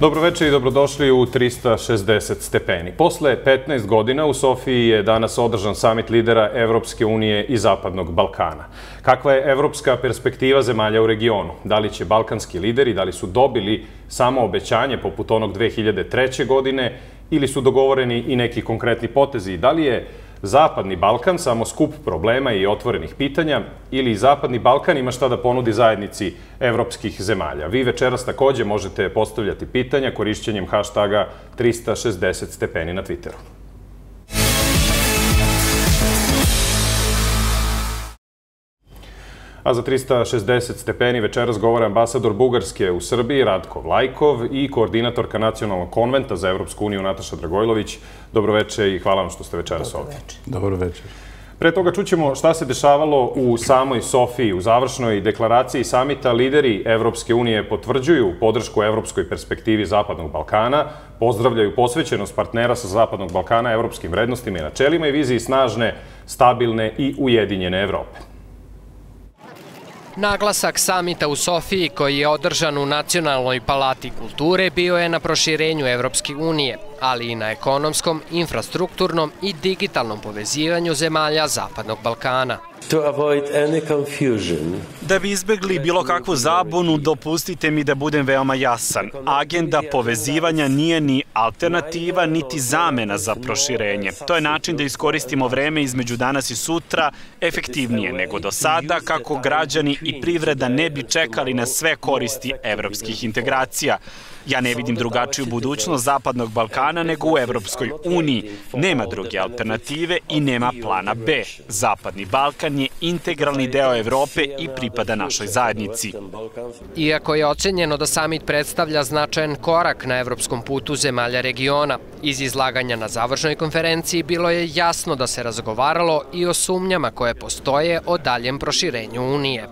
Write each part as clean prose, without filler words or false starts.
Dobroveče i dobrodošli u 360 stepeni. Posle 15 godina u Sofiji je danas održan samit lidera Evropske unije i Zapadnog Balkana. Kakva je evropska perspektiva zemalja u regionu? Da li će balkanski lideri, da li su dobili samo obećanje poput onog 2003. godine ili su dogovoreni i neki konkretni potezi? Da li je Zapadni Balkan samo skup problema i otvorenih pitanja ili Zapadni Balkan ima šta da ponudi zajednici evropskih zemalja? Vi večeras takođe možete postavljati pitanja korišćenjem hashtaga 360 stepeni na Twitteru. A za 360 stepeni večeras govore ambasador Bugarske u Srbiji Ratko Vlajkov i koordinatorka Nacionalnog konventa za Evropsku uniju Nataša Dragojlović. Dobroveče i hvala vam što ste večeras ovdje. Dobroveče. Pre toga čućemo šta se dešavalo u samoj Sofiji. U završnoj deklaraciji samita lideri Evropske unije potvrđuju podršku evropskoj perspektivi Zapadnog Balkana, pozdravljaju posvećenost partnera sa Zapadnog Balkana evropskim vrednostima i načelima i viziji snažne, stabilne i ujedinjene Evrope. Naglasak samita u Sofiji, koji je održan u Nacionalnoj palati kulture, bio je na proširenju Evropske unije, ali i na ekonomskom, infrastrukturnom i digitalnom povezivanju zemalja Zapadnog Balkana. Da bi izbegli bilo kakvu zabunu, dopustite mi da budem veoma jasan. Agenda povezivanja nije ni alternativa, niti zamena za proširenje. To je način da iskoristimo vreme između danas i sutra efektivnije nego do sada, kako građani i privreda ne bi čekali na sve koristi evropskih integracija. Ja ne vidim drugačiju budućnost Zapadnog Balkana nego u Evropskoj uniji. Nema druge alternative i nema plana B. Zapadni Balkan je integralni deo Evrope i pripada našoj zajednici. Iako je ocenjeno da samit predstavlja značajan korak na evropskom putu zemalja regiona, iz izlaganja na završnoj konferenciji bilo je jasno da se razgovaralo i o sumnjama koje postoje o daljem proširenju Unije.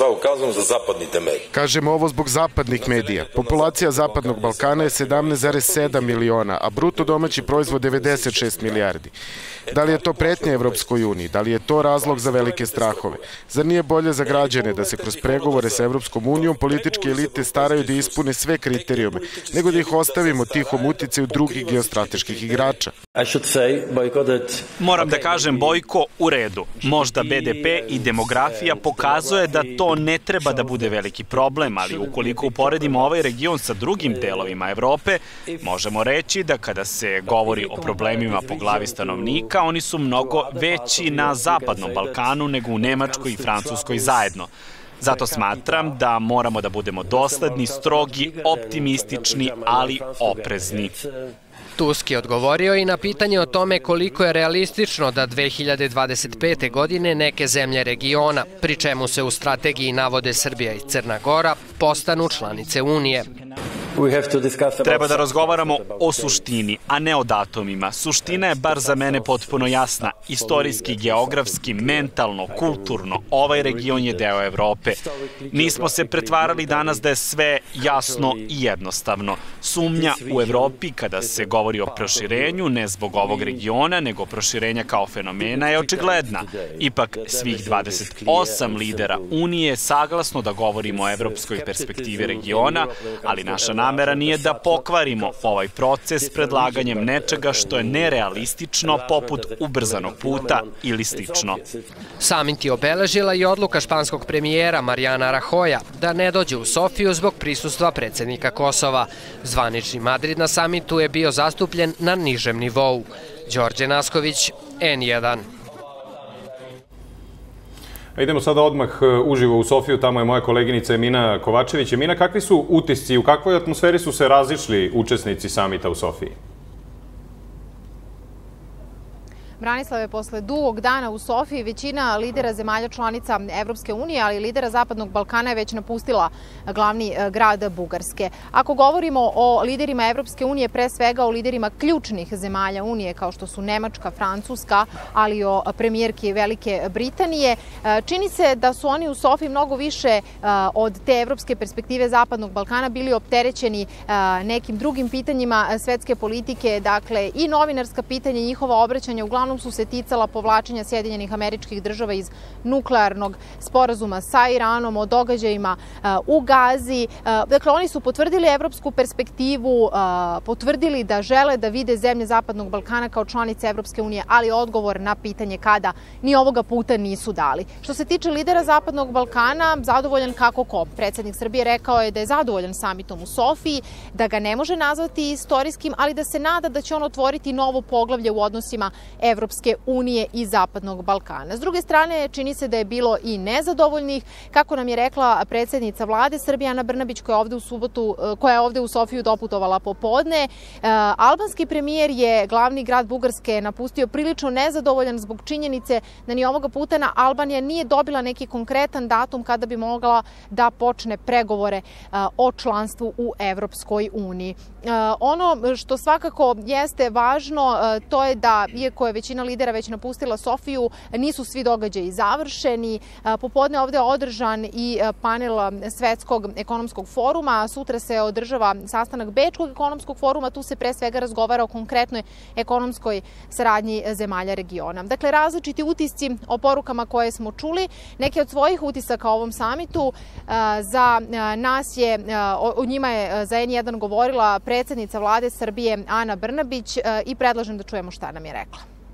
Kažemo ovo zbog zapadnih medija. Populacija Zapadnog Balkana je 17,7 miliona, a bruto domaći proizvod 96 milijardi. Da li je to pretnja Evropskoj uniji? Da li je to razlog za velike strahove? Zar nije bolje za građane da se kroz pregovore sa Evropskom unijom političke elite staraju da ispune sve kriterijume, nego da ih ostavimo tihom uticaju drugih geostrateških igrača? Moram da kažem, Bojko, u redu. Možda BDP i demografija pokazuje da to ne treba da bude veliki problem, ali ukoliko uporedimo ovaj region sa drugim delovima Evrope, možemo reći da kada se govori o problemima po glavi stanovnika, oni su mnogo veći na Zapadnom Balkanu nego u Nemačkoj i Francuskoj zajedno. Zato smatram da moramo da budemo dosledni, strogi, optimistični, ali oprezni. Tusk je odgovorio i na pitanje o tome koliko je realistično da 2025. godine neke zemlje regiona, pri čemu se u strategiji navode Srbija i Crna Gora, postanu članice Unije. Treba da razgovaramo o suštini, a ne o datumima. Suština je, bar za mene, potpuno jasna. Istorijski, geografski, mentalno, kulturno, ovaj region je deo Evrope. Nismo se pretvarali danas da je sve jasno i jednostavno. Sumnja u Evropi kada se govori o proširenju, ne zbog ovog regiona, nego proširenja kao fenomena, je očigledna. Ipak, svih 28 lidera Unije je saglasno da govorimo o evropskoj perspektivi regiona, ali naša namera nije da pokvarimo ovaj proces predlaganjem nečega što je nerealistično, poput ubrzanog puta ili slično. Samit je obeležila i odluka španskog premijera Mariana Rajoja da ne dođe u Sofiju zbog prisustva predsjednika Kosova. Zvanični Madrid na samitu je bio zastupljen na nižem nivou. Đorđe Nasković, N1. Idemo sada odmah uživo u Sofiju, tamo je moja koleginica Emina Kovačević. Emina, kakvi su utisci, u kakvoj atmosferi su se razišli učesnici samita u Sofiji? Branislave, posle dugog dana u Sofiji većina lidera zemalja članica Evropske unije, ali i lidera Zapadnog Balkana je već napustila glavni grad Bugarske. Ako govorimo o liderima Evropske unije, pre svega o liderima ključnih zemalja Unije, kao što su Nemačka, Francuska, ali i o premijerki Velike Britanije, čini se da su oni u Sofiji mnogo više od te evropske perspektive Zapadnog Balkana bili opterećeni nekim drugim pitanjima svetske politike, dakle i novinarska pitanja, njihova obraćanja uglavnom uglavnom su se ticala povlačenja Sjedinjenih Američkih Država iz nuklearnog sporazuma sa Iranom, o događajima u Gazi. Dakle, oni su potvrdili evropsku perspektivu, potvrdili da žele da vide zemlje Zapadnog Balkana kao članice Evropske unije, ali odgovor na pitanje kada ni ovoga puta nisu dali. Što se tiče lidera Zapadnog Balkana, zadovoljan kako ko. Predsjednik Srbije rekao je da je zadovoljan samitom u Sofiji, da ga ne može nazvati istorijskim, ali da se nada da će on otvoriti novo poglavlje u odnosima Evropske unije i Zapadnog Balkana. S druge strane, čini se da je bilo i nezadovoljnih, kako nam je rekla predsjednica vlade Srbije Ana Brnabić, koja je ovde u Sofiju doputovala popodne. Albanski premijer je glavni grad Bugarske napustio prilično nezadovoljan zbog činjenice da ni ovoga puta Albanija nije dobila neki konkretan datum kada bi mogla da počne pregovore o članstvu u Evropskoj uniji. Ono što svakako jeste važno, to je da, iako je većina lidera već napustila Sofiju, nisu svi događaji završeni. Popodne ovde je održan i panel Svetskog ekonomskog foruma. Sutra se održava sastanak Bečkog ekonomskog foruma. Tu se pre svega razgovara o konkretnoj ekonomskoj saradnji zemalja regiona. Dakle, različiti utisci o porukama koje smo čuli. Neke od svojih utisaka o ovom samitu za nas je, o njima je za N1 govorila predsjednica vlade Srbije Ana Brnabić i predlažem da čujemo šta nam je rekla.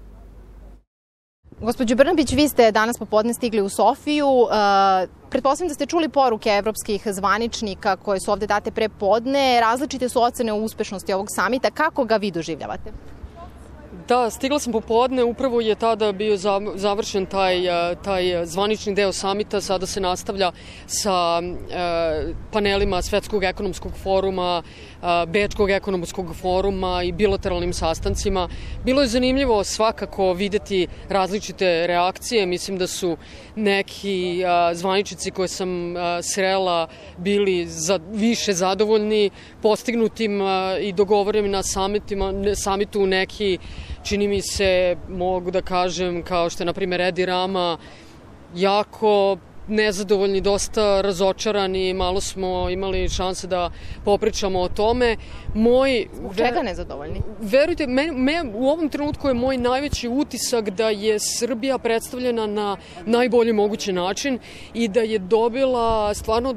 Gospođo Brnabić, vi ste danas popodne stigli u Sofiju. Pretpostavljam da ste čuli poruke evropskih zvaničnika koje su ovde date pre podne. Različite su ocene o uspešnosti ovog samita. Kako ga vi doživljavate? Da, stigla sam popodne, upravo je tada bio završen taj zvanični deo samita, sada se nastavlja sa panelima Svetskog ekonomskog foruma, Bečkog ekonomskog foruma i bilateralnim sastancima. Bilo je zanimljivo svakako videti različite reakcije, mislim da su neki zvaničnici koje sam srela bili više zadovoljni postignutim i dogovorenim na samitu, neki čini mi se, mogu da kažem, kao što je na primjer Edi Rama, jako nezadovoljni, dosta razočarani, malo smo imali šanse da popričamo o tome. Zbog čega nezadovoljni? Verujte, u ovom trenutku je moj najveći utisak da je Srbija predstavljena na najbolji mogući način i da je dobila stvarno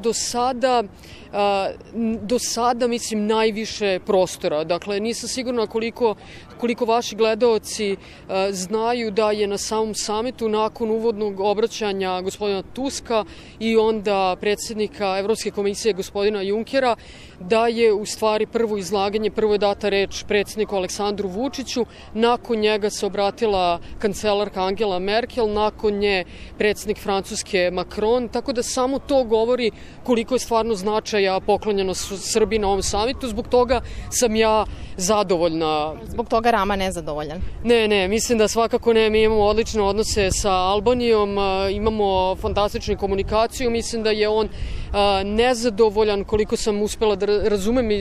do sada mislim najviše prostora. Dakle, nisam sigurna koliko vaši gledaoci znaju da je na samom samitu nakon uvodnog obraćanja gospodina Tuska i onda predsjednika Evropske komisije gospodina Junkera, da je u stvari prvo je data reč predsjedniku Aleksandru Vučiću, nakon njega se obratila kancelarka Angela Merkel, nakon nje predsjednik Francuske Macron, tako da samo to govori koliko je stvarno značaja poklonjeno Srbiji na ovom samitu. Zbog toga sam ja zadovoljna. Zbog toga Rama nezadovoljan? Ne, mislim da svakako ne. Mi imamo odlične odnose sa Albanijom, imamo fantastičnu komunikaciju, mislim da je on nezadovoljan, koliko sam uspela da razumem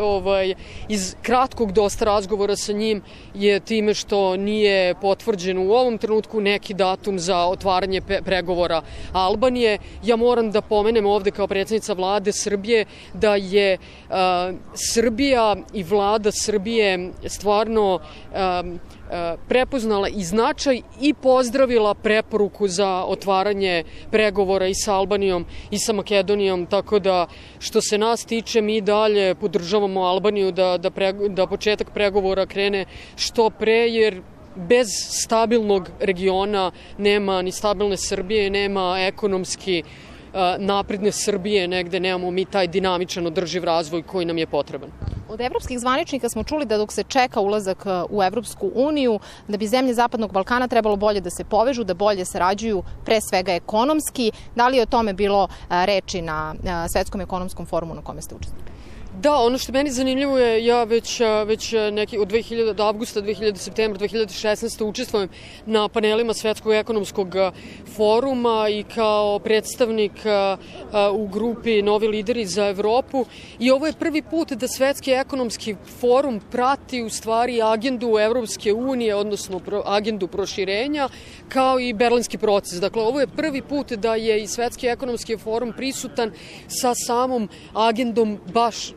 iz kratkog dosta razgovora sa njim, je time što nije potvrđen u ovom trenutku neki datum za otvaranje pregovora Albanije. Ja moram da pomenem ovde kao predsjednica vlade Srbije da je Srbija i vlada Srbije stvarno prepoznala i značaj i pozdravila preporuku za otvaranje pregovora i sa Albanijom i sa Makedonijom, tako da što se nas tiče mi dalje podržavamo Albaniju da početak pregovora krene što pre, jer bez stabilnog regiona nema ni stabilne Srbije, nema ekonomski napredne Srbije, negde nemamo mi taj dinamičan održiv razvoj koji nam je potreban. Od evropskih zvaničnika smo čuli da dok se čeka ulazak u Evropsku uniju, da bi zemlje Zapadnog Balkana trebalo bolje da se povežu, da bolje sarađuju, pre svega ekonomski. Da li je o tome bilo reči na Svetskom ekonomskom forumu na kome ste učestvovali? Da, ono što meni zanimljivo je, ja već neki od avgusta 2000 2016. učestvujem na panelima Svetskog ekonomskog foruma i kao predstavnik u grupi Novi lideri za Evropu, i ovo je prvi put da Svetski ekonomski forum prati u stvari agendu Evropske unije, odnosno agendu proširenja, kao i berlinski proces. Dakle, ovo je prvi put da je i Svetski ekonomski forum prisutan sa samom agendom baš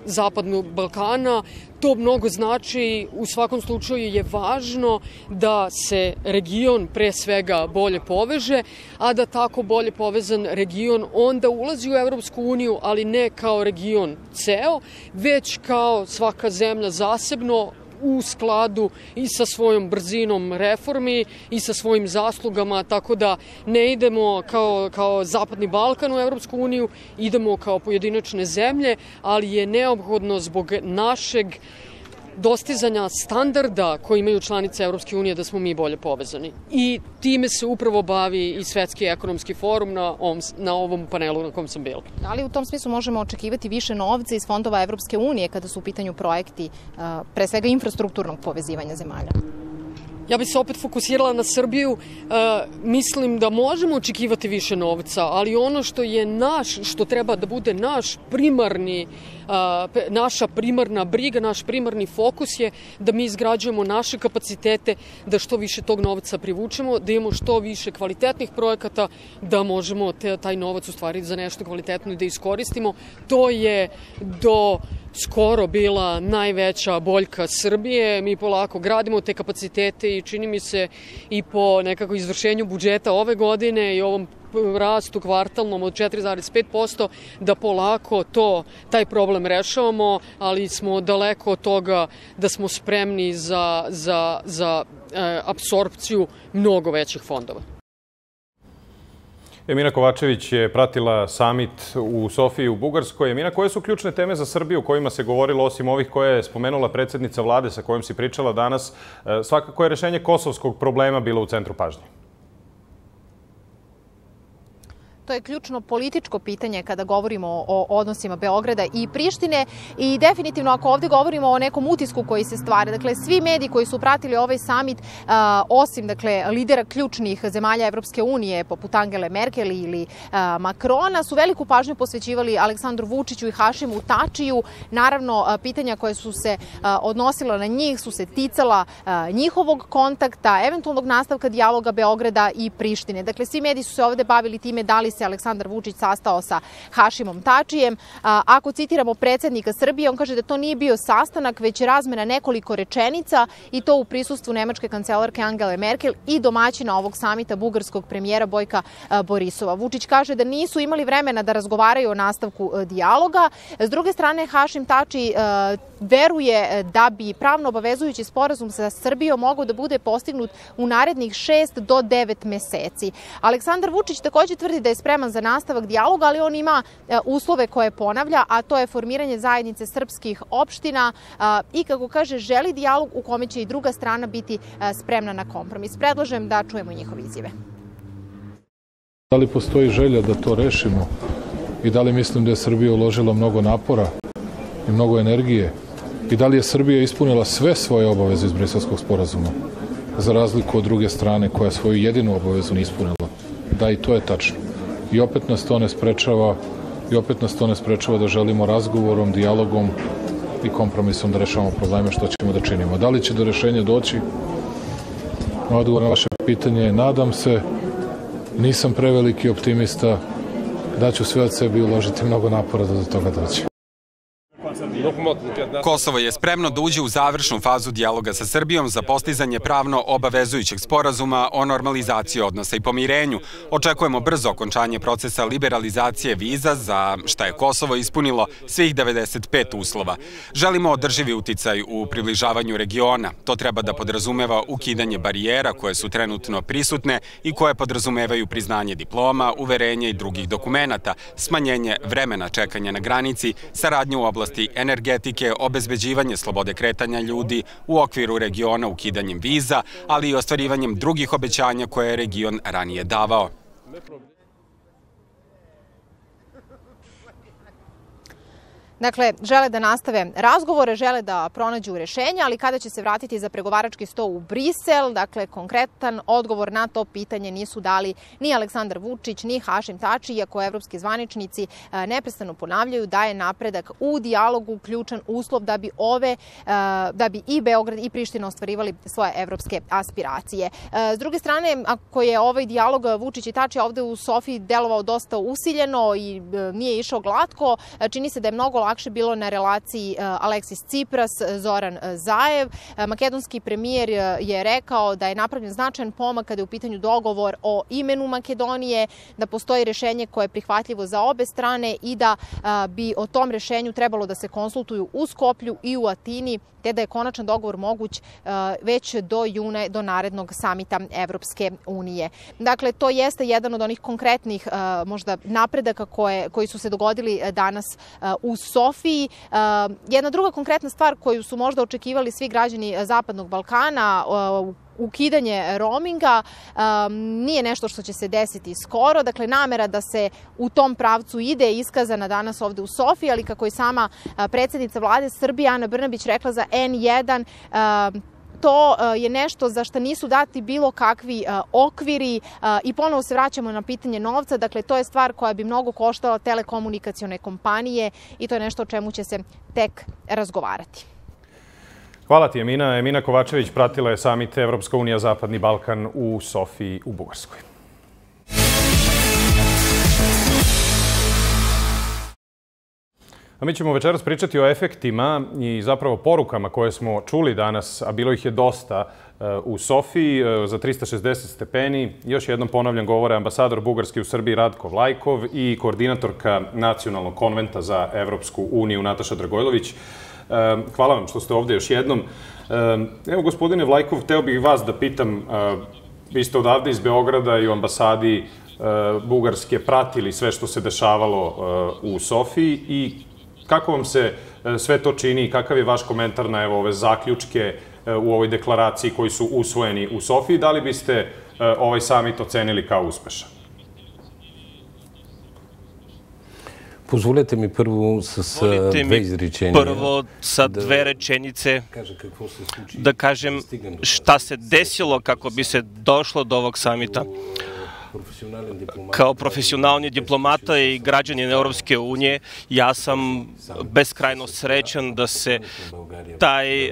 Zapadnog Balkana. To mnogo znači, u svakom slučaju je važno da se region pre svega bolje poveže, a da tako bolje povezan region onda ulazi u Evropsku uniju, ali ne kao region ceo, već kao svaka zemlja zasebno, u skladu i sa svojom brzinom reformi i sa svojim zaslugama, tako da ne idemo kao Zapadni Balkan u Evropsku uniju, idemo kao pojedinačne zemlje, ali je neophodno zbog našeg dostizanja standarda koji imaju članice Evropske unije da smo mi bolje povezani. I time se upravo bavi i Svetski ekonomski forum na ovom panelu na kom sam bila. Da li u tom smislu možemo očekivati više novca iz fondova Evropske unije kada su u pitanju projekti, pre svega infrastrukturnog povezivanja zemalja? Ja bih se opet fokusirala na Srbiju. Mislim da možemo očekivati više novca, ali ono što je što treba da bude naša primarna briga, naš primarni fokus je da mi izgrađujemo naše kapacitete, da što više tog novca privučemo, da imamo što više kvalitetnih projekata, da možemo taj novac u stvari za nešto kvalitetno i da iskoristimo. To je do skoro bila najveća boljka Srbije. Mi polako gradimo te kapacitete i čini mi se i po nekako izvršenju budžeta ove godine i ovom rastu kvartalnom od 4,5% da polako taj problem rešavamo, ali smo daleko od toga da smo spremni za apsorpciju mnogo većih fondova. Emina Kovačević je pratila samit u Sofiji u Bugarskoj. Emina, koje su ključne teme za Srbiju o kojima se govorilo, osim ovih koje je spomenula predsjednica vlade sa kojom si pričala danas? Svakako je rešenje kosovskog problema bilo u centru pažnje. To je ključno političko pitanje kada govorimo o odnosima Beograda i Prištine i definitivno ako ovdje govorimo o nekom utisku koji se stvara, dakle svi mediji koji su pratili ovaj samit, osim lidera ključnih zemalja Evropske unije poput Angele Merkel ili Makrona, su veliku pažnju posvećivali Aleksandru Vučiću i Hašimu Tačiju. Naravno, pitanja koje su se odnosila na njih su se ticala njihovog kontakta, eventualnog nastavka dijaloga Beograda i Prištine. Dakle, svi mediji su se ovdje bavili time da li se Aleksandar Vučić sastao sa Hašimom Tačijem. Ako citiramo predsjednika Srbije, on kaže da to nije bio sastanak, već razmena nekoliko rečenica i to u prisustvu nemačke kancelarke Angele Merkel i domaćina ovog samita bugarskog premijera Bojka Borisova. Vučić kaže da nisu imali vremena da razgovaraju o nastavku dijaloga. S druge strane, Hašim Tači veruje da bi pravno obavezujući sporazum sa Srbijom mogao da bude postignut u narednih 6 do 9 meseci. Aleksandar Vučić također tvrdi da je spreman za nastavak dijaloga, ali on ima uslove koje ponavlja, a to je formiranje zajednice srpskih opština i, kako kaže, želi dijalog u kome će i druga strana biti spremna na kompromis. Predlažem da čujemo njihove izjave. Da li postoji želja da to rešimo i da li mislim da je Srbija uložila mnogo napora i mnogo energije i da li je Srbija ispunila sve svoje obaveze iz Briselskog sporazuma, za razliku od druge strane koja svoju jedinu obavezu nije ispunila? Da, i to je tačno. I opet nas to ne sprečava da želimo razgovorom, dijalogom i kompromisom da rešavamo probleme, što ćemo da činimo. Da li će do rešenja doći? Odgovor na vaše pitanje je nadam se, nisam preveliki optimista, da ću sve od sebi uložiti mnogo napora da do toga dođe. Kosovo je spremno da uđe u završnu fazu dijaloga sa Srbijom za postizanje pravno obavezujućeg sporazuma o normalizaciji odnosa i pomirenju. Očekujemo brzo okončanje procesa liberalizacije viza, za šta je Kosovo ispunilo svih 95 uslova. Želimo održivi uticaj u približavanju regiona. To treba da podrazumeva ukidanje barijera koje su trenutno prisutne i koje podrazumevaju priznanje diploma, uverenja i drugih dokumenata, smanjenje vremena čekanja na granici, saradnju u oblasti energetike, obezbeđivanje slobode kretanja ljudi u okviru regiona ukidanjem viza, ali i ostvarivanjem drugih obećanja koje je region ranije davao. Dakle, žele da nastave razgovore, žele da pronađu rešenja, ali kada će se vratiti za pregovarački sto u Brisel, dakle, konkretan odgovor na to pitanje nisu dali ni Aleksandar Vučić, ni Hašim Tači, iako evropski zvaničnici neprestano ponavljaju da je napredak u dijalogu ključan uslov da bi i Beograd i Priština ostvarivali svoje evropske aspiracije. S druge strane, ako je ovaj dijalog Vučić i Tači ovde u Sofiji delovao dosta usiljeno i nije išao glatko, čini se da je mnogo lakše bilo na relaciji Aleksis Tsipras, Zoran Zaev. Makedonski premijer je rekao da je napravljen značajan pomak kada je u pitanju dogovor o imenu Makedonije, da postoji rešenje koje je prihvatljivo za obe strane i da bi o tom rešenju trebalo da se konsultuju u Skoplju i u Atini, te da je konačan dogovor moguć već do juna, do narednog samita Evropske unije. Dakle, to jeste jedan od onih konkretnih možda napredaka koji su se dogodili danas u Sofiji. Jedna druga konkretna stvar koju su možda očekivali svi građani Zapadnog Balkana, ukidanje roaminga, nije nešto što će se desiti skoro. Dakle, namera da se u tom pravcu ide je iskazana danas ovde u Sofiji, ali kako je sama predsjednica vlade Srbije Ana Brnabić rekla za N1, to je nešto za što nisu dati bilo kakvi okviri i ponovo se vraćamo na pitanje novca. Dakle, to je stvar koja bi mnogo koštala telekomunikacione kompanije i to je nešto o čemu će se tek razgovarati. Hvala ti, Emina. Emina Kovačević pratila je samit Evropska unija Zapadni Balkan u Sofiji u Bugarskoj. A mi ćemo večeras pričati o efektima i zapravo porukama koje smo čuli danas, a bilo ih je dosta u Sofiji za 360 stepeni. Još jednom ponavljam, govore ambasador Bugarske u Srbiji Ratko Vlajkov i koordinatorka Nacionalnog konventa za Evropsku uniju Nataša Dragojlović. Hvala vam što ste ovde još jednom. Evo, gospodine Vlajkov, hteo bih vas da pitam, vi ste odavde iz Beograda i u ambasadi Bugarske pratili sve što se dešavalo u Sofiji i kako vam se sve to čini i kakav je vaš komentar na ove zaključke u ovoj deklaraciji koji su usvojeni u Sofiji? Da li biste ovaj samit ocenili kao uspešan? Позволете ми първо с две изречения. Първо са две речениce да кажем šta se desilo kako bi se došlo do ovog samita. Kao profesionalni diplomata i građanin Europske unije, ja sam beskrajno srećan da se taj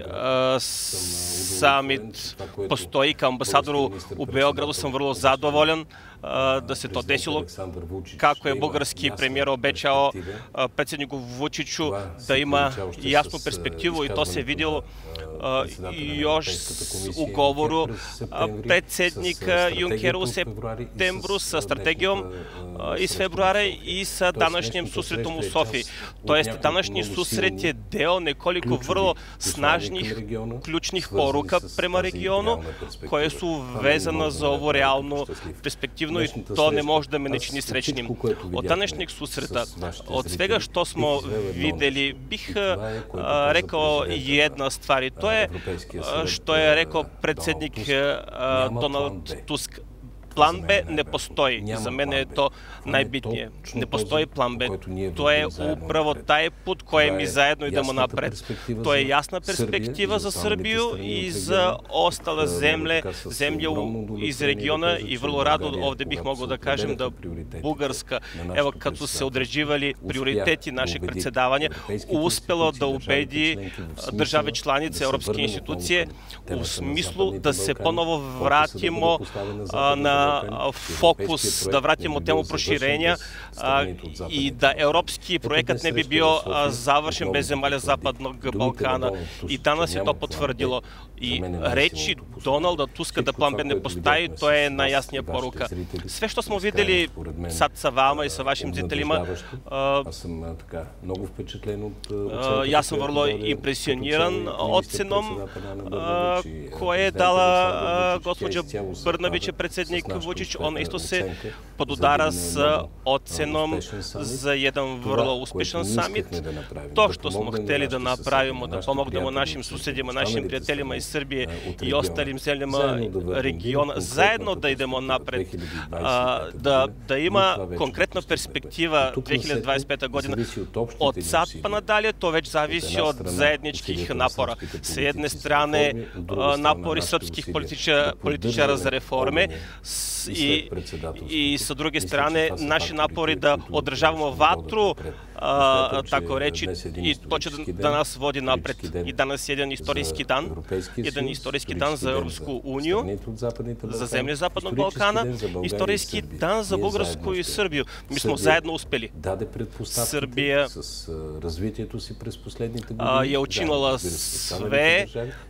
samit postoji. Kao ambasadoru u Beogradu sam vrlo zadovoljan da se to desilo. Kako je bugarski premijer obećao predsjedniku Vučiću da ima jasnu perspektivu i to se vidjelo još u govoru predsjednika Junckera u septembru sa strategijom iz februara i sa današnjim susretom u Sofiji. To jest, današnji susret je deo nekoliko vrlo snažnih ključnih poruka prema regionu koje su vezana za ovu realnu perspektivnu i to ne može da me ne čini srećnim. Od današnjeg susreta, od svega što smo videli, bih rekao jedna stvar i to je što je rekao predsjednik Donald Tusk. Plan B ne postoji. Za mene je to najbitnije. Ne postoji plan B. To je upravo taj put kojem mi zajedno idemo napred. To je jasna perspektiva za Srbiju i za ostale zemlje iz regiona i vrlo rado ovde bih mogao da kažem da Bugarska, evo kad su se određivali prioriteti našeg predsjedavanja, uspelo da ubedi države članice Europske institucije u smislu da se ponovo vratimo na fokus, da vratimo temu proširenja i da europski projekat ne bi bio završen bez zemalja Zapadnog Balkana. I danas je to potvrdilo. I reći Donalda Tuska da plan B ne postoji, to je najjasnija poruka. Sve što smo videli sad sa vama i sa vašim zriteljima, ja sam vrlo impresioniran ocenom koje je dala gospođa Brnabić, predsjednik Vučić. On isto se podudara s ocenom za jedan vrlo uspešan samit. To što smo hteli da napravimo, da pomognemo našim susedima, našim prijateljima iz Srbije i ostalim zemljama regiona, zajedno da idemo napred, da ima konkretna perspektiva 2025. godina. Od sad pa nadalje to već zavisi od zajedničkih napora. Sa jedne strane napori srpskih političara za reforme i sa druge strane naši napori da održavamo vatru tako reći, i to će da nas vodi napred. I danas je jedan istorijski dan za Evropsku uniju, za zemlje Zapadnog Balkana, istorijski dan za Bugarsku i Srbiju. Mi smo zajedno uspeli. Srbija je učinila sve,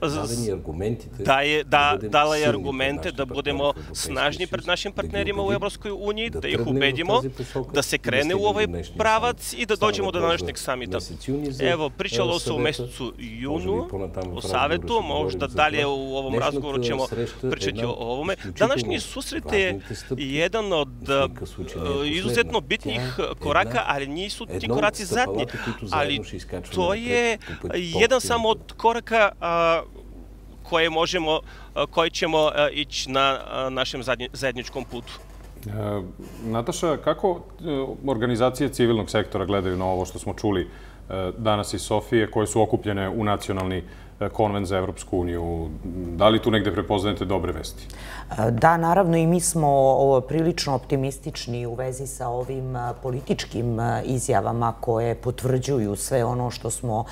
dala je argumente da budemo snažni pred našim partnerima u Evropskoj uniji, da ih ubedimo da se krene u ovaj pravac i da dođemo do današnjeg samita. Evo, pričalo se u mesecu junu o savetu, možda dalje u ovom razgovoru ćemo pričati o ovome. Današnji susret je jedan od izuzetno bitnih koraka, ali nisu ti koraci zadnji. Ali to je jedan samo od koraka koji ćemo ići na našem zajedničkom putu. Nataša, kako organizacije civilnog sektora gledaju na ovo što smo čuli danas iz Sofije, koje su okupljene u nacionalni konvent za Evropsku uniju? Da li tu negde prepoznajete dobre vesti? Da, naravno, i mi smo prilično optimistični u vezi sa ovim političkim izjavama koje potvrđuju sve ono što smo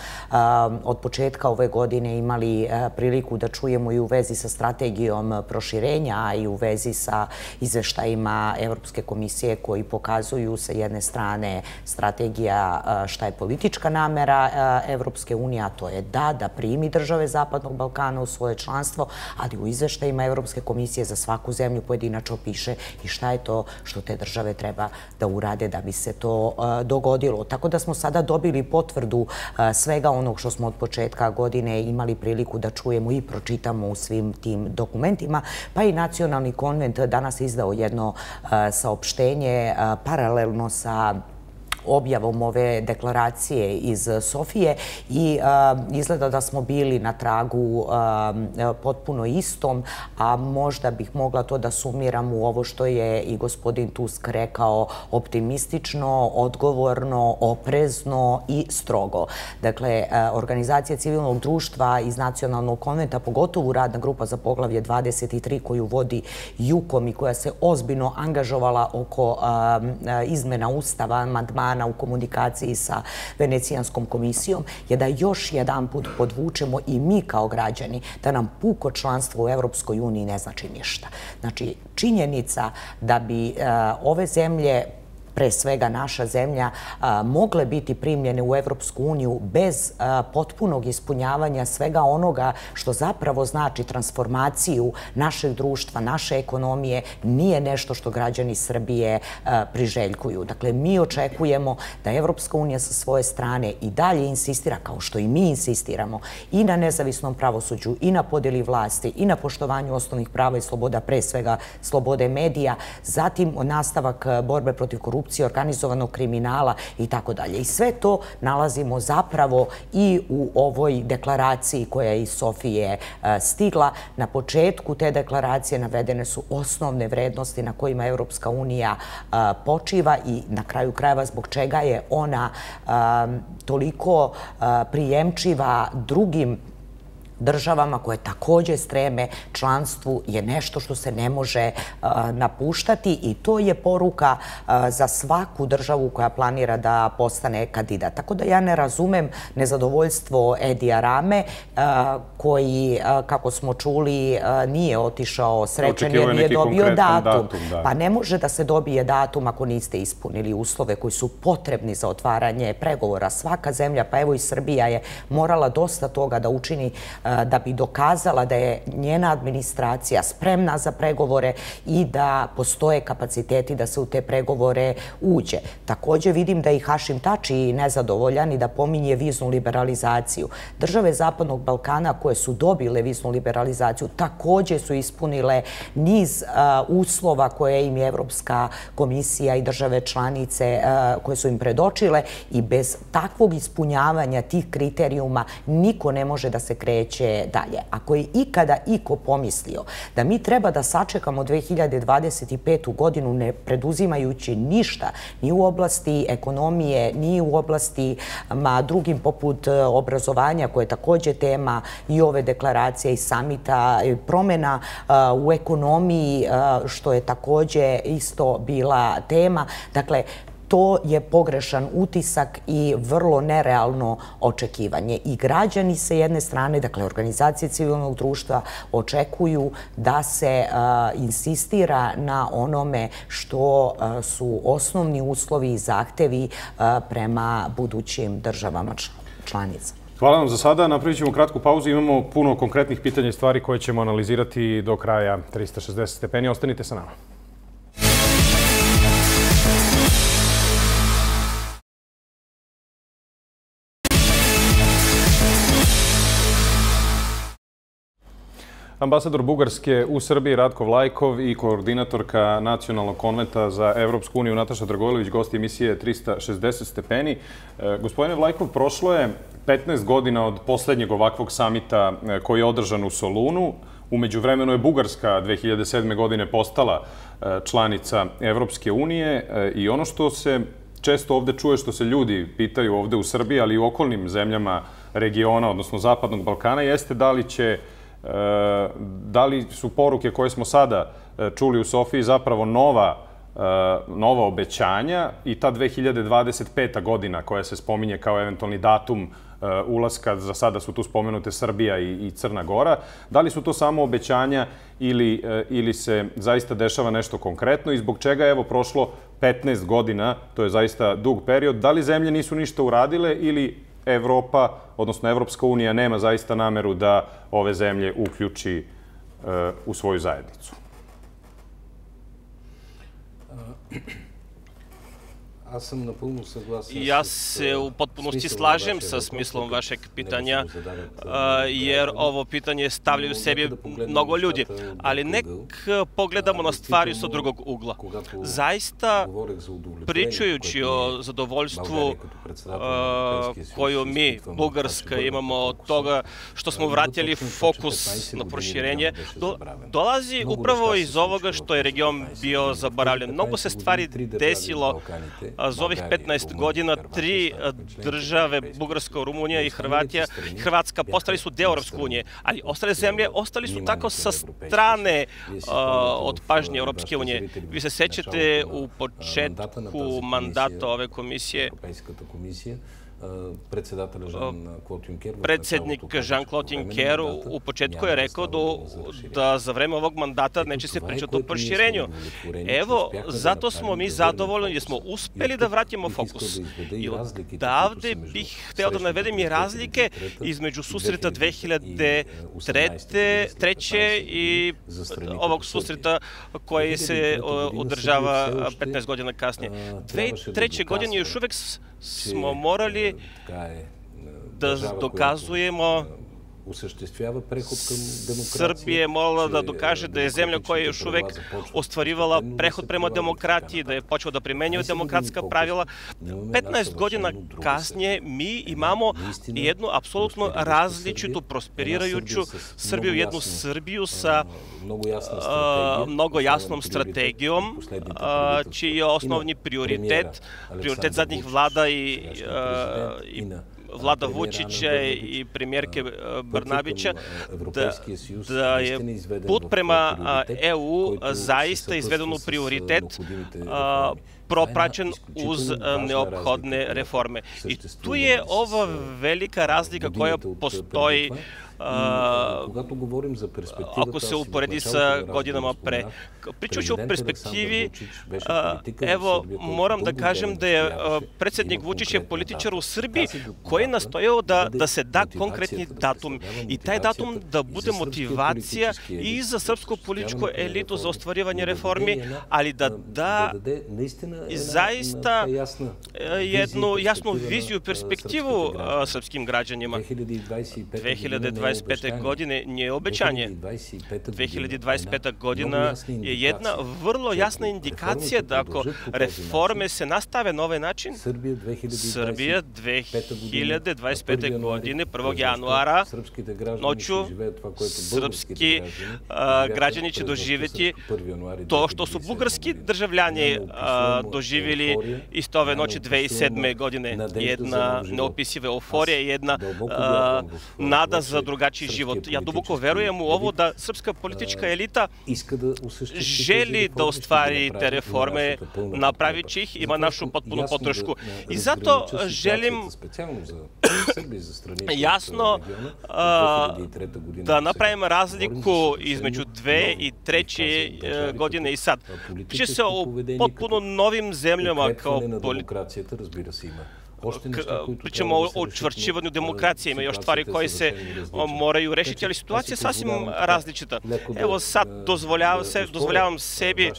od početka ove godine imali priliku da čujemo i u vezi sa strategijom proširenja, a i u vezi sa izveštajima Evropske komisije koji pokazuju sa jedne strane strategija šta je politička namera Evropske unije, a to je da primi države Zapadnog Balkana u svoje članstvo, ali u izveštajima Evropske komisije za svaku zemlju pojedinačno piše i šta je to što te države treba da urade da bi se to dogodilo. Tako da smo sada dobili potvrdu svega onog što smo od početka godine imali priliku da čujemo i pročitamo u svim tim dokumentima, pa i Nacionalni konvent danas izdao jedno saopštenje paralelno sa objavom ove deklaracije iz Sofije i izgleda da smo bili na tragu potpuno istom, a možda bih mogla to da sumiram u ovo što je i gospodin Tusk rekao: optimistično, odgovorno, oprezno i strogo. Dakle, organizacije civilnog društva iz Nacionalnog konventa, pogotovo radna grupa za poglavlje 23 koju vodi Jukom i koja se ozbiljno angažovala oko izmena Ustava, amandmana u komunikaciji sa Venecijanskom komisijom, je da još jedan put podvučemo i mi kao građani da nam puko članstvo u Evropskoj uniji ne znači ništa. Znači, činjenica da bi ove zemlje, pre svega naša zemlja, mogle biti primljene u Evropsku uniju bez potpunog ispunjavanja svega onoga što zapravo znači transformaciju našeg društva, naše ekonomije, nije nešto što građani Srbije priželjkuju. Dakle, mi očekujemo da Evropska unija sa svoje strane i dalje insistira, kao što i mi insistiramo, i na nezavisnom pravosuđu, i na podeli vlasti, i na poštovanju osnovnih prava i sloboda, pre svega slobode medija, zatim nastavak borbe protiv korupcije, organizovanog kriminala i tako dalje. I sve to nalazimo zapravo i u ovoj deklaraciji koja je iz Sofije stigla. Na početku te deklaracije navedene su osnovne vrednosti na kojima Evropska unija počiva i na kraju krajeva zbog čega je ona toliko prijemčiva drugim državama koje takođe streme članstvu, je nešto što se ne može napuštati i to je poruka za svaku državu koja planira da postane kandidat. Tako da ja ne razumem nezadovoljstvo Edija Rame koji, kako smo čuli, nije otišao srećan jer nije dobio datum. Pa ne može da se dobije datum ako niste ispunili uslove koji su potrebni za otvaranje pregovora. Svaka zemlja, pa evo i Srbija, je morala dosta toga da učini da bi dokazala da je njena administracija spremna za pregovore i da postoje kapaciteti da se u te pregovore uđe. Takođe vidim da je i Hašim Tači nezadovoljan i da pominje viznu liberalizaciju. Države Zapadnog Balkana koje su dobile viznu liberalizaciju takođe su ispunile niz uslova koje im je Evropska komisija i države članice koje su im predočile i bez takvog ispunjavanja tih kriterijuma niko ne može da se kreće dalje. Ako je ikada iko pomislio da mi treba da sačekamo 2025. godinu ne preduzimajući ništa ni u oblasti ekonomije, ni u oblasti drugim poput obrazovanja, koje je takođe tema i ove deklaracije i samita, promena u ekonomiji, što je takođe isto bila tema. Dakle, to je pogrešan utisak i vrlo nerealno očekivanje. I građani sa jedne strane, dakle organizacije civilnog društva, očekuju da se insistira na onome što su osnovni uslovi i zahtevi prema budućim državama članica. Hvala vam za sada. Napravit ćemo kratku pauzu. Imamo puno konkretnih pitanja i stvari koje ćemo analizirati do kraja 360 stepeni. Ostanite sa nama. Ambasador Bugarske u Srbiji Ratko Vlajkov i koordinatorka Nacionalnog konventa za Evropsku uniju Nataša Dragojlović, gosti emisije 360 stepeni. Gospodine Vlajkov, prošlo je 15 godina od poslednjeg ovakvog samita koji je održan u Solunu. U međuvremenu je Bugarska 2007. godine postala članica Evropske unije i ono što se često ovde čuje, što se ljudi pitaju ovde u Srbiji, ali i u okolnim zemljama regiona, odnosno Zapadnog Balkana, jeste da li su poruke koje smo sada čuli u Sofiji zapravo nova obećanja i ta 2025. godina koja se spominje kao eventualni datum ulaska, za sada su tu spomenute Srbija i Crna Gora. Da li su to samo obećanja ili se zaista dešava nešto konkretno i zbog čega je evo prošlo 15 godina, to je zaista dug period, da li zemlje nisu ništa uradile ili Evropa, odnosno Evropska unija, nema zaista nameru da ove zemlje uključi u svoju zajednicu? Ja se u potpunosti slažem sa smislom vašeg pitanja, jer ovo pitanje stavljaju sebi mnogo ljudi. Ali nek pogledamo na stvari sa drugog ugla. Zaista, pričajući o zadovoljstvu koju mi, Bugarska, imamo od toga što smo vratili fokus na proširenje, dolazi upravo iz ovoga što je region bio zaboravljen. Mnogo se stvari desilo za ovih 15 godina. 3 države, Bugarska, Rumunija i Hrvatska, postali su deo Evropske unije, ali ostale zemlje ostali su tako sa strane od pažnje Evropske unije. Vi se sećate u početku mandata ove komisije, predsednik Jean-Claude Juncker u početku je rekao da za vreme ovog mandata neće se pričati o proširenju. Evo, zato smo mi zadovoljni jer smo uspeli da vratimo fokus. I odavde bih hteo da navedem i razlike između susreta 2003. i ovog susreta koji se održava 15 godina kasnije. 2003. godine još uvek smo morali da dokazujemo, Srbija je morala da dokaže da je zemlja koja je još uvek ostvarivala prehod prema demokratiji, da je počela da primenjuje demokratska pravila. 15 godina kasnije mi imamo jednu apsolutno različitu, prosperirajuću Srbiju, jednu Srbiju sa mnogo jasnom strategijom, čiji je osnovni prioritet zadnjih vlada i Vlada Vučića i premijerke Brnabića, da je put prema EU zaista izveden u prioritet, propraćen uz neophodne reforme. I tu je ova velika razlika koja postoji ako se uporedi sa godinama pre. Pričajući o perspektivi, evo, moram da kažem da je predsednik Vučić je političar u Srbiji koji je nastojao da se da konkretni datum i taj datum da bude motivacija i za srpsku političku elitu za ostvarivanje reformi, ali da da zaista jednu jasnu viziju i perspektivu srpskim građanima. 2025. godine nije obećanje. 2025. godina je jedna vrlo jasna indikacija da ako reforme se nastave na ovaj način, Srbija 2025. godine, 1. januara, noću, srpski građani će doživjeti to što su bugarski državljani doživjeli isto ove noći 2007. godine. Jedna neopisiva euforija, jedna nada za drugačije drugačiji život. Ja duboko verujem u ovo da srpska politička elita želi da ostvari te reforme, napravit će ih, ima našu potpunu podršku. I zato želim jasno da napravim razliku između 2 i 3 godine i sad. Tiče se o potpuno novim zemljama kao pričamo o učvršćivanju demokracije, ima još stvari koje se moraju rešiti, ali situacija je sasvim različita. Evo sad dozvoljavam sebi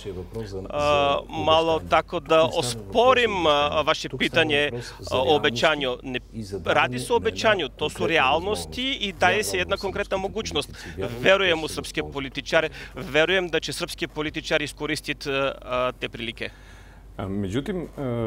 malo tako da osporim vaše pitanje o obećanju. Ne radi se o obećanju, to su realnosti i daje se jedna konkretna mogućnost. Verujem u srpske političare, verujem da će srpski političari iskoristiti te prilike. Međutim,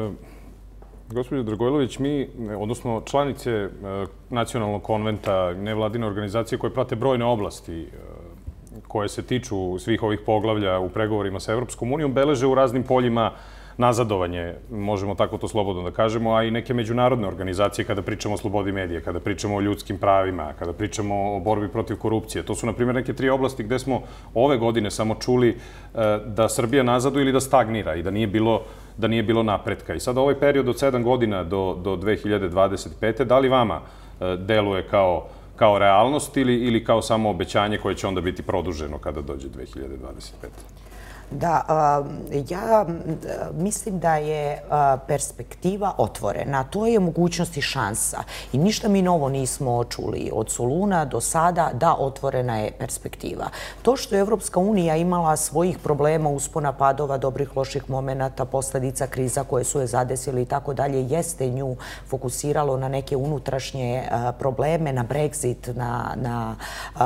gospođo Dragojlović, mi, odnosno članice Nacionalnog konventa, nevladine organizacije koje prate brojne oblasti koje se tiču svih ovih poglavlja u pregovorima sa Evropskom unijom, beleže u raznim poljima nazadovanje, možemo tako to slobodno da kažemo, a i neke međunarodne organizacije kada pričamo o slobodi medija, kada pričamo o ljudskim pravima, kada pričamo o borbi protiv korupcije. To su, na primjer, neke 3 oblasti gde smo ove godine samo čuli da Srbija nazaduje ili da stagnira i da nije bilo napretka. I sad ovaj period od 7 godina do 2025. da li vama deluje kao realnost ili kao samo obećanje koje će onda biti produženo kada dođe 2025. Da, ja mislim da je perspektiva otvorena. To je mogućnost i šansa. I ništa mi novo nismo čuli od Soluna do sada, da, otvorena je perspektiva. To što je Evropska unija imala svojih problema, uspona, padova, dobrih, loših momenata, posledica kriza koje su je zadesili i tako dalje, jeste nju fokusiralo na neke unutrašnje probleme, na Brexit, na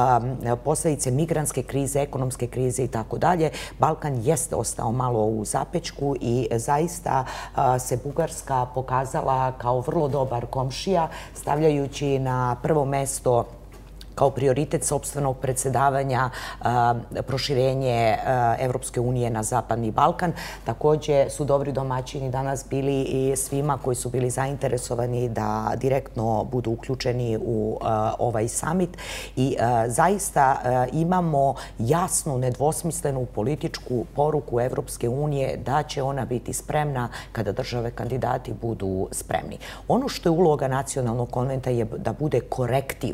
posledice migrantske krize, ekonomske krize i tako dalje. Balkan jeste ostao malo u zapećku i zaista se Bugarska pokazala kao vrlo dobar komšija, stavljajući na prvo mesto kao prioritet sopstvenog predsedavanja proširenje Evropske unije na Zapadni Balkan. Takođe su dobri domaćini danas bili i svima koji su bili zainteresovani da direktno budu uključeni u ovaj samit i zaista imamo jasnu, nedvosmislenu političku poruku Evropske unije da će ona biti spremna kada države kandidati budu spremni. Ono što je uloga Nacionalnog konventa je da bude korektiv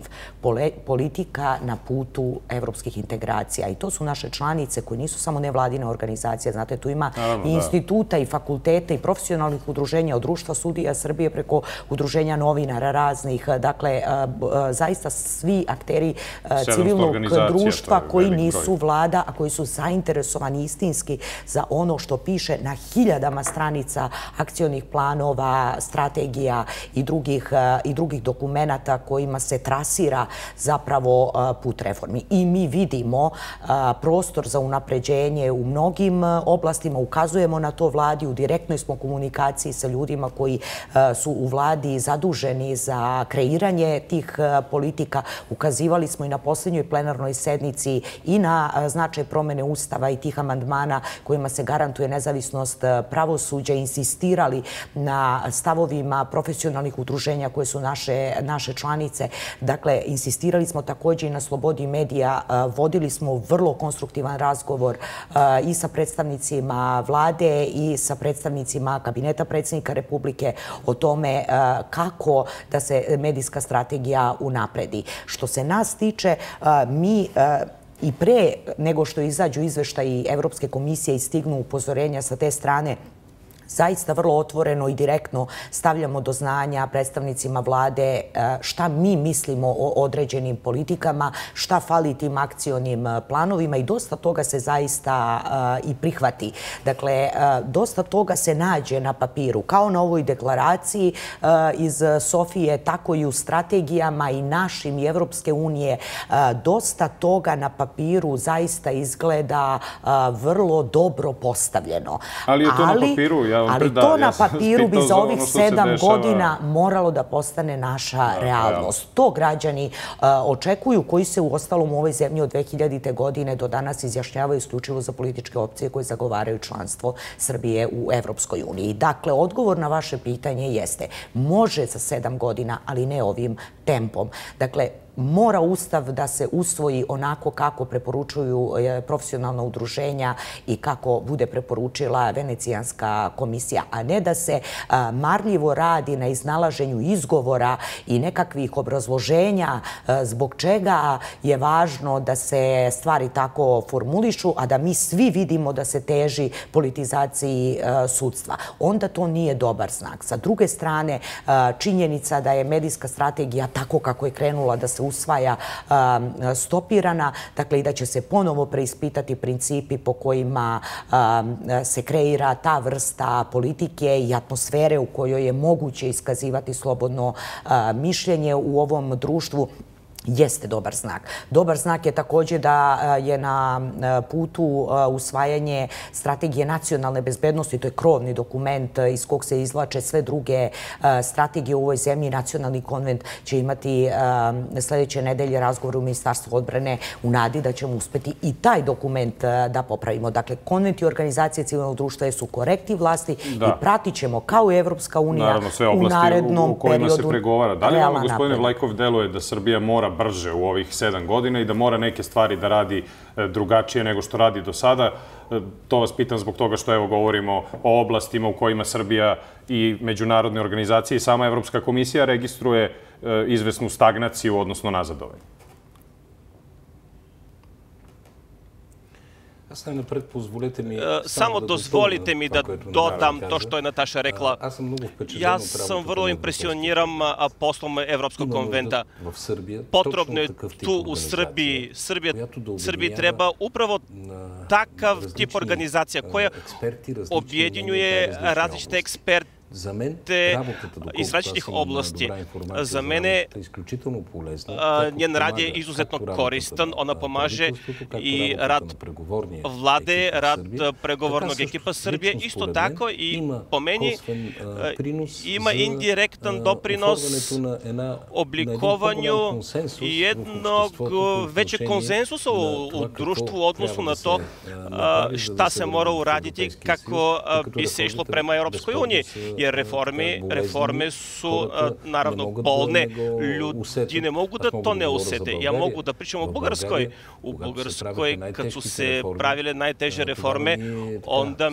politika na putu evropskih integracija. I to su naše članice koje nisu samo nevladine organizacije. Znate, tu ima i instituta i fakulteta i profesionalnih udruženja od Društva sudija Srbije preko udruženja novinara raznih. Dakle, zaista svi akteri civilnog društva koji nisu vlada, a koji su zainteresovani istinski za ono što piše na hiljadama stranica akcionih planova, strategija i drugih dokumenata kojima se trasira zapravo put reformi. I mi vidimo prostor za unapređenje u mnogim oblastima, ukazujemo na to vladi, u direktnoj smo komunikaciji sa ljudima koji su u vladi zaduženi za kreiranje tih politika. Ukazivali smo i na posljednjoj plenarnoj sednici i na značaj promene Ustava i tih amandmana kojima se garantuje nezavisnost pravosuđa, insistirali na stavovima profesionalnih udruženja koje su naše članice. Dakle, insistirali smo također i na slobodi medija, vodili smo vrlo konstruktivan razgovor i sa predstavnicima vlade i sa predstavnicima kabineta predsjednika Republike o tome kako da se medijska strategija unapredi. Što se nas tiče, mi i pre nego što izađu izveštaji Evropske komisije i stignu upozorenja sa te strane, zaista vrlo otvoreno i direktno stavljamo do znanja predstavnicima vlade šta mi mislimo o određenim politikama, šta fali tim akcionim planovima i dosta toga se zaista i prihvati. Dakle, dosta toga se nađe na papiru, kao na ovoj deklaraciji iz Sofije, tako i u strategijama i našim i Evropske unije. Dosta toga na papiru zaista izgleda vrlo dobro postavljeno. Ali je to na papiru, ali to na papiru bi za ovih 7 godina moralo da postane naša realnost. To građani očekuju, koji se u ostalom u ovoj zemlji od 2000. godine do danas izjašnjavaju isključivo za političke opcije koje zagovaraju članstvo Srbije u Evropskoj uniji. Dakle, odgovor na vaše pitanje jeste može za 7 godina, ali ne ovim tempom. Dakle, mora Ustav da se usvoji onako kako preporučuju profesionalna udruženja i kako bude preporučila Venecijanska komisija, a ne da se marljivo radi na iznalaženju izgovora i nekakvih obrazloženja zbog čega je važno da se stvari tako formulišu, a da mi svi vidimo da se teži politizaciji sudstva. Onda to nije dobar znak. Sa druge strane, činjenica da je medijska strategija tako kako je krenula da se usvaja stopirana, dakle i da će se ponovo preispitati principi po kojima se kreira ta vrsta politike i atmosfere u kojoj je moguće iskazivati slobodno mišljenje u ovom društvu, jeste dobar znak. Dobar znak je također da je na putu usvajanje strategije nacionalne bezbednosti, to je krovni dokument iz kog se izvlače sve druge strategije u ovoj zemlji. Nacionalni konvent će imati sljedeće nedelje razgovor u Ministarstvu odbrane u nadi da ćemo uspeti i taj dokument da popravimo. Dakle, konvent i organizacije civilnog društva su korektiv vlasti i pratit ćemo kao i Evropska unija u narednom periodu. Da li vam, gospodine Vlajkov, deluje da Srbija mora brže u ovih 7 godina i da mora neke stvari da radi drugačije nego što radi do sada? To vas pitam zbog toga što evo govorimo o oblastima u kojima Srbija i međunarodne organizacije i sama Evropska komisija registruje izvesnu stagnaciju, odnosno nazadovanje. Samo dozvolite mi da dodam to što je Nataša rekla. Ja sam vrlo impresioniran poslom Evropskog konventa. Potrebno je tu u Srbiji. Srbiji treba upravo takav tip organizacija koja objedinjuje različite eksperte iz različitih oblasti. Za mene njen rad je izuzetno koristan. Ona pomaže i rad vlade, rad pregovornog ekipa Srbije. Isto tako i po meni ima indirektan doprinos oblikovanju jednog većeg konsensusa u društvu u odnosu na to šta se mora uraditi kako bi se išlo prema Europskoj uniji. Jer reforme su naravno bolne. Ljudi ne mogu da to ne osete. Ja mogu da pričam o Bugarskoj. U Bugarskoj, kad su se pravile najteže reforme, onda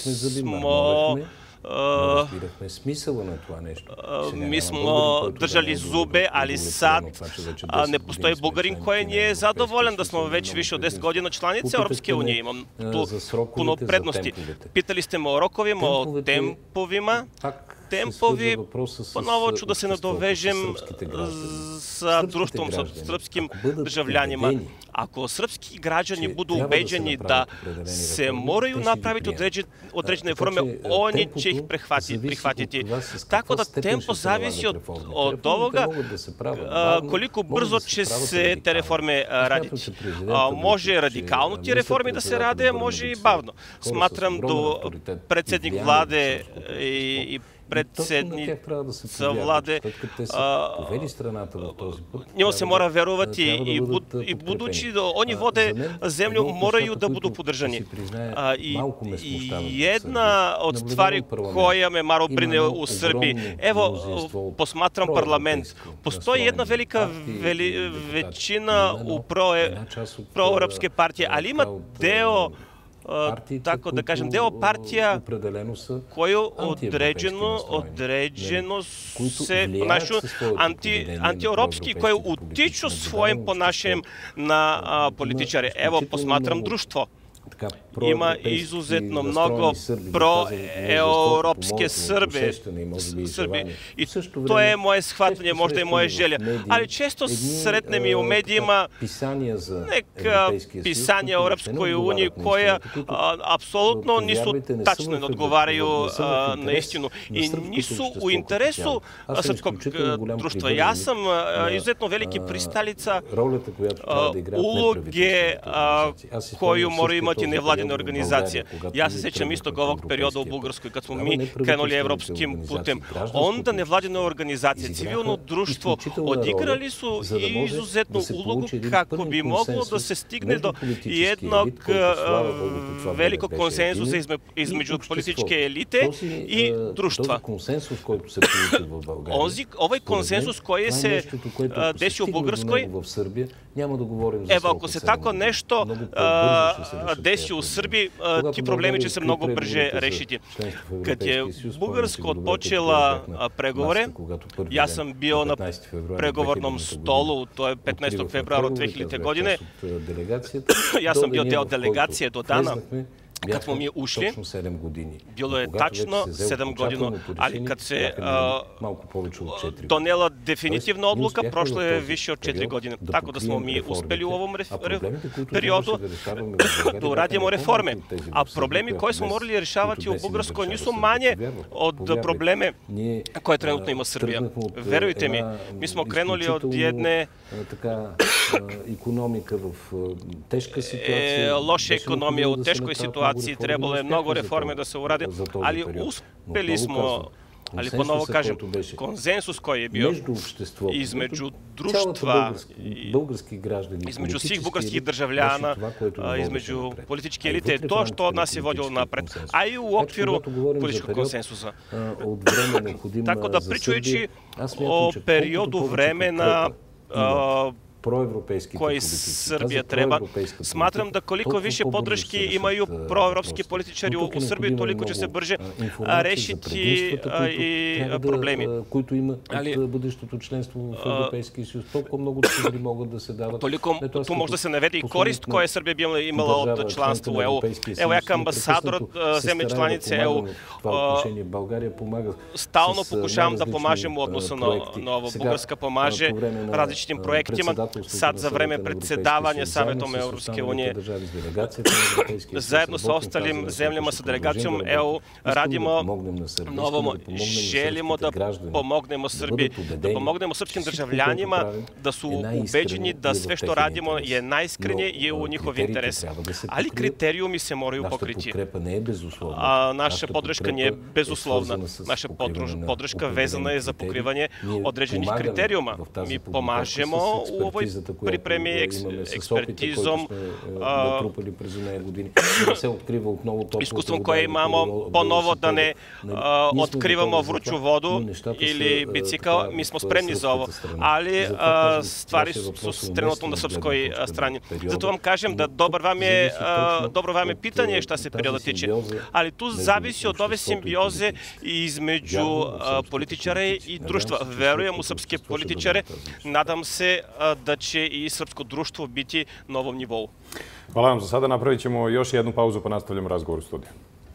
mi smo držali zube, ali sad ne postoji Bugarin koji nije zadovoljan da smo već više od 10 godina članice Europske unije. Imam tu puno prednosti. Pitali ste me o rokovima, o tempovima. Tempovi, ponovo ću da se nadovežem sa društvom, sa srpskim državljanima. Ako srpski građani budu ubeđeni da se moraju napraviti određene reforme, oni će ih prihvatiti. Tako da tempo zavisi od ovoga koliko brzo će se te reforme raditi. Može radikalno te reforme da se rade, može i bavno. Smatram da predsjednik vlade i predsjednica vlade, njima se mora verovati i budući da oni vode zemlju, moraju da budu podržani. Jedna od stvari koja me malo brine u Srbiji, evo, posmatram parlament, postoji jedna velika većina u proevropske partije, ali ima deo, tako da kažem, deo partija koju određeno se ponašaju antieuropski, koje utiču svojim ponašanjem na političare. Evo, posmatram društvo. Ima izuzetno mnogo proeuropske Srbe. I to je moje shvatanje, možda i moje želje. Ali često sretnem i u medijima neka pisanja o Europskoj uniji koja apsolutno nisu tačne, ne odgovaraju na istinu i nisu u interesu srpskog društva. Ja sam izuzetno veliki pristalica uloge koju moraju imati nevladine nevladine organizacije. Ja se sećam istog ovog perioda u Bugarskoj, kad smo mi krenuli evropskim putem. Onda nevladine organizacije, civilno društvo odigrali su i izuzetnu ulogu kako bi moglo da se stigne do jednog velikog konsenzusa između političke elite i društva. Ovaj konsenzus koji se desio u Bugarskoj, evo, ako se tako nešto desi u Srbiji, ti problemi će se mnogo brže rešiti. Kad je Bugarska odpočela pregovore, ja sam bio na pregovornom stolu, to je 15. februara 2000. godine, ja sam bio deo delegacije do dana kad smo mi ušli, bilo je tačno 7 godina, ali kad se donela definitivna odluka, prošlo je više od 4 godine. Tako da smo mi uspeli u ovom periodu da uradimo reforme. A problemi koje smo morali rešavati u Bugarskoj nisu manje od probleme koje trenutno ima Srbija. Verujte mi, mi smo krenuli od jedne loše ekonomije u teškoj situaciji, trebalo je mnogo reforme da se urade, ali uspeli smo, ali ponovo kažem, konsensus koji je bio između društva, između svih bugarskih državljana, između političke elite, to što od nas je vodilo napred, a i u okviru političkog konsensusa. Tako da, pričajući o periodu vremena koji Srbija treba. Smatram da koliko više podrške imaju proevropski političari u Srbiji, toliko će se brže rešiti i problemi. Toliko tu možda se navede i korist koja je Srbija bila imala od članstva u EU. Evo, ja kao ambasador zemlje članice EU stalno pokušavam da pomažem u odnosu na ovo. Bugarska pomaže različitim projektima. Sad za vreme predsedavanja Savetom Evropske unije, zajedno sa ostalim zemljama sa delegacijom EU, radimo na ovom. Želimo da pomognemo Srbiji, da pomognemo srpskim državljanima, da su ubeđeni da sve što radimo je najiskrenije i je u njihov interes. Ali kriterijumi se moraju pokriti. A naša podrška nije bezuslovna. Naša podrška vezana je za pokrivanje određenih kriterijuma. Mi pomažemo u ovoj pripremi ekspertizom, iskustvom koje imamo, ponovo da ne otkrivamo vruću vodu ili bicikl, mi smo spremni za ovo, ali stvari su trenutno na srpskoj strani. Zato vam kažem da dobro vam je pitanje šta se perioda tiče, ali tu zavisi od ove simbioze između političara i društva. Verujem u srpske političare, nadam se da će i srpsko društvo biti na ovom nivou. Hvala vam. Za sada napravit ćemo još jednu pauzu pa nastavljamo razgovor u studiju.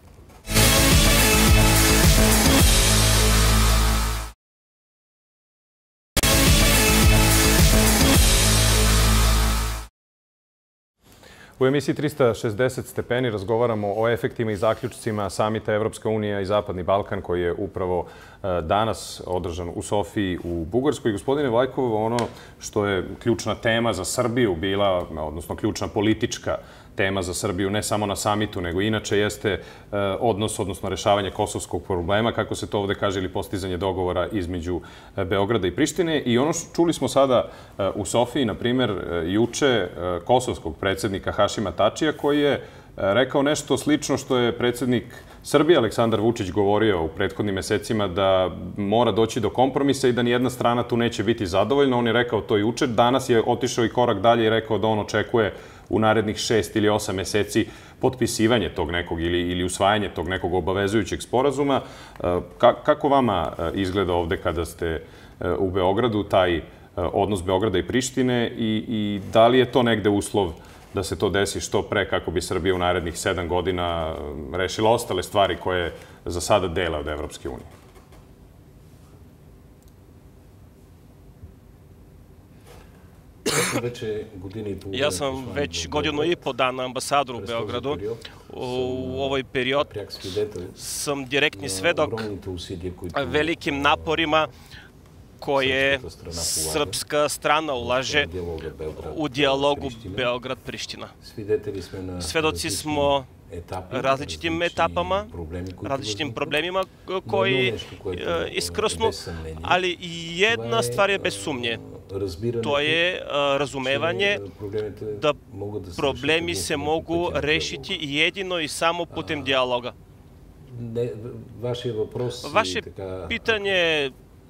U emisiji 360 stepeni razgovaramo o efektima i zaključcima samita Evropska unija i Zapadni Balkan koji je upravo danas održan u Sofiji u Bugarskoj. Gospodine Vlajkov, ono što je ključna tema za Srbiju bila, odnosno ključna politička tema za Srbiju, ne samo na samitu, nego inače jeste odnosno rešavanje kosovskog problema, kako se to ovde kaže, ili postizanje dogovora između Beograda i Prištine. I ono što čuli smo sada u Sofiji, na primjer, juče kosovskog predsjednika Hašima Tačija, koji je rekao nešto slično što je predsjednik Srbije Aleksandar Vučić govorio u prethodnim mesecima, da mora doći do kompromisa i da nijedna strana tu neće biti zadovoljna. On je rekao to juče. Danas je otišao i korak dalje i rekao da on očekuje u narednih 6 ili 8 meseci potpisivanje tog nekog ili usvajanje tog nekog obavezujućeg sporazuma. Kako vama izgleda ovde kada ste u Beogradu taj odnos Beograda i Prištine i da li je to negde uslov da se to desi što pre kako bi Srbija u narednih 7 godina rešila ostale stvari koje za sada dela od Evropske unije? Ja sam već godinu i po dana ambasador u Beogradu. U ovoj period sam direktni svedok velikim naporima koje srpska strana ulaže u dijalogu Beograd-Priština. Svedoci smo različitim etapama, različitim problemima koji iskrsnu, ali jedna stvar je bez sumnje. To je razumevanje da problemi se mogu rešiti jedino i samo putem dijaloga. Vaše pitanje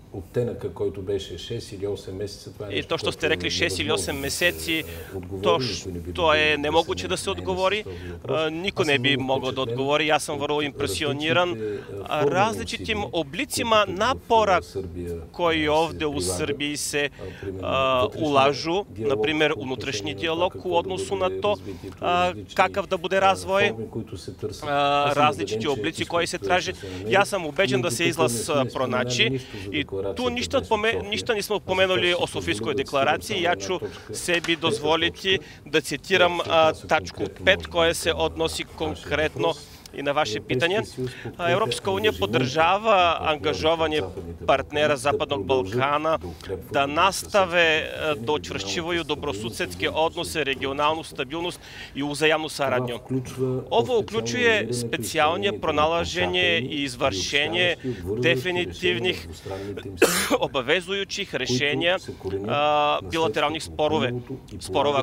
i to što ste rekli 6 ili 8 meseci, to je nemoguće da se odgovori. Niko ne bi mogao da odgovori. Ja sam vrlo impresioniran različitim oblicima napora koji ovde u Srbiji se ulažu. Naprimjer, unutrašnji dijalog u odnosu na to kakav da bude razvoj, različiti oblici koji se traže. Ja sam ubeđen da se izlaz pronaći i tu ništa nismo pomenuli o Sofijskoj deklaraciji. Ja ću sebi dozvoliti da citiram tačku 5 koja se odnosi konkretno i na vaše pitanje. Evropska unija podržava angažovanje partnera Zapadnog Balkana da nastave da učvršćivaju dobrosusedske odnose, regionalnu stabilnost i uzajamnu saradnju. Ovo uključuje specijalnije pronalaženje i izvršenje definitivnih obavezujućih rešenja bilateralnih sporova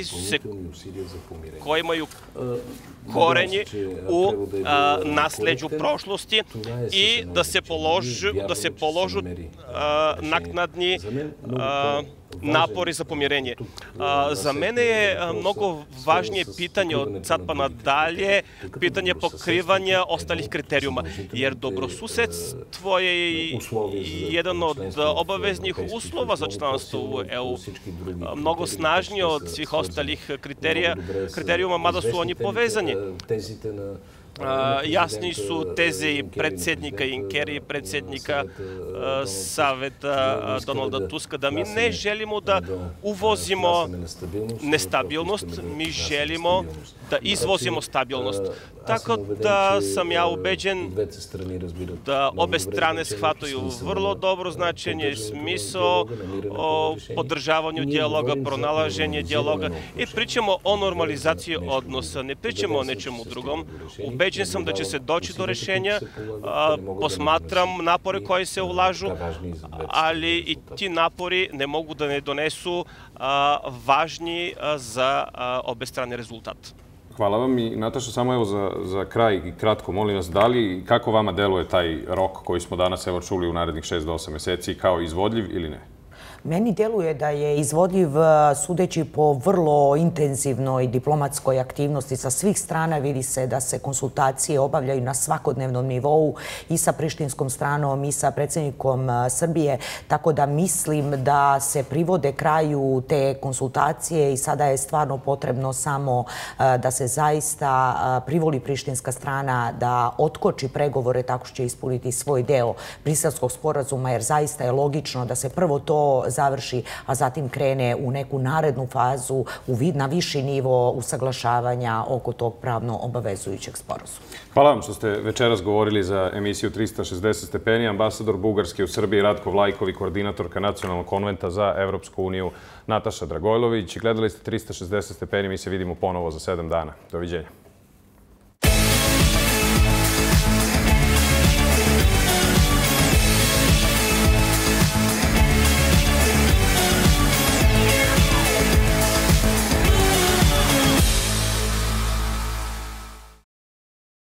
koji imaju korenje u nasleđu prošlosti i da se položu naknadni napori za pomirenje. Za mene je mnogo važnije pitanje od sad pa nadalje, pitanje pokrivanja ostalih kriterijuma, jer dobrosusedstvo je jedan od obaveznih uslova za članstvo u EU, mnogo snažnije od svih ostalih kriterijuma, mada su oni povezani. Jasni su teze i predsjednika Junckera i predsjednika Saveta Donalda Tuska da mi ne želimo da uvozimo nestabilnost, mi želimo da izvozimo stabilnost. Tako da sam ja ubeđen da obe strane shvataju vrlo dobro značenje i smisao o podržavanju dijaloga, pronalaženje dijaloga i pričamo o normalizaciji odnosa, ne pričamo o nečemu drugom. Ubeđen sam da će se doći do rešenja, posmatram napore koje se ulažu, ali i ti napori ne mogu da ne donesu važni za obe strane rezultat. Hvala vam i Nataša, samo evo za kraj i kratko, molim vas, da li, kako vama deluje taj rok koji smo danas evo čuli u narednih 6 do 8 meseci kao izvodljiv ili ne? Meni djeluje da je izvodljiv sudeći po vrlo intenzivnoj diplomatskoj aktivnosti sa svih strana. Vidi se da se konsultacije obavljaju na svakodnevnom nivou i sa prištinskom stranom i sa predsjednikom Srbije. Tako da mislim da se privode kraju te konsultacije i sada je stvarno potrebno samo da se zaista privoli prištinska strana da otkoči pregovore tako što će ispuniti svoj deo Briselskog sporazuma, jer zaista je logično da se prvo to završi, a zatim krene u neku narednu fazu na viši nivo usaglašavanja oko tog pravno obavezujućeg sporazuma. Hvala vam što ste večeras govorili za emisiju 360 stepeni. Ambasador Bugarske u Srbiji Ratko Vlajkov i koordinatorka Nacionalnog konventa za Evropsku uniju Nataša Dragojlović. Gledali ste 360 stepeni, mi se vidimo ponovo za 7 dana. Doviđenja.